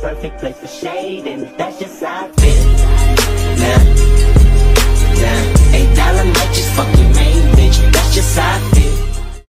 perfect place for shade, and that's just how I feel.